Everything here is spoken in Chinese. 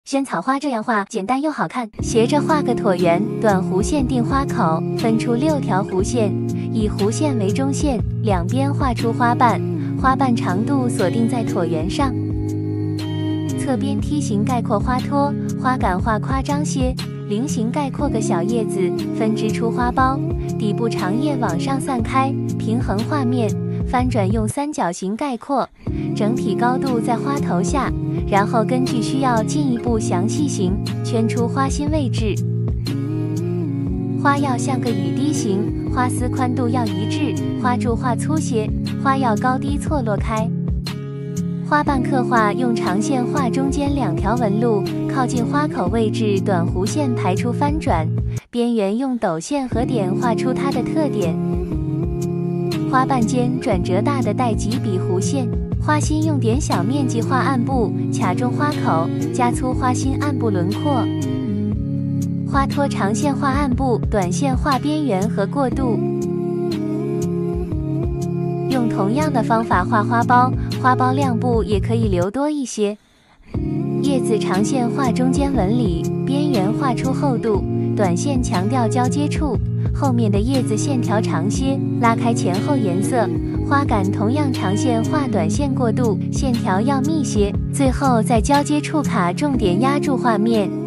萱草花这样画简单又好看，斜着画个椭圆，短弧线定花口，分出6条弧线，以弧线为中线，两边画出花瓣，花瓣长度锁定在椭圆上。侧边梯形概括花托，花杆画夸张些，菱形概括个小叶子，分支出花苞，底部长叶往上散开，平衡画面，翻转用三角形概括，整体高度在花头下，然后根据需要进一步详细型，圈出花心位置。花要像个雨滴形，花丝宽度要一致，花柱画粗些，花要高低错落开。花瓣刻画用长线画中间2条纹路，靠近花口位置短弧线排出翻转，边缘用斗线和点画出它的特点。花瓣间转折大的带几笔弧线，花心用点小面积画暗部，卡中花口，加粗花心暗部轮廓。花托长线画暗部，短线画边缘和过渡。用同样的方法画花苞，花苞亮部也可以留多一些。叶子长线画中间纹理，边缘画出厚度，短线强调交接处，后面的叶子线条长些，拉开前后颜色。花杆同样长线画短线过渡，线条要密些，最后在交接处卡重点压住画面。